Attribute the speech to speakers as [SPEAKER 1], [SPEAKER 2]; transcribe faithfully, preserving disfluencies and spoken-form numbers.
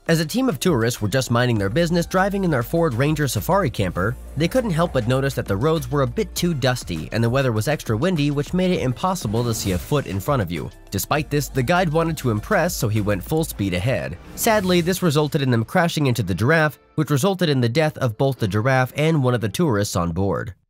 [SPEAKER 1] As a team of tourists were just minding their business driving in their Ford Ranger safari camper, they couldn't help but notice that the roads were a bit too dusty and the weather was extra windy, which made it impossible to see a foot in front of you. Despite this, the guide wanted to impress, so he went full speed ahead. Sadly, this resulted in them crashing into the giraffe, which resulted in the death of both the giraffe and one of the tourists on board.